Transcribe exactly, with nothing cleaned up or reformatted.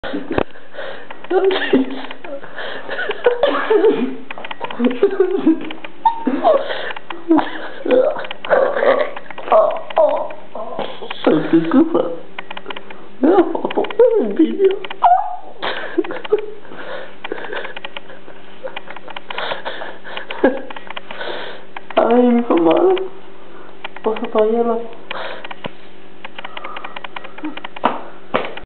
¿Qué cosa? Una foto, un vídeo. Ay, mi mamá. Pasa para allá la...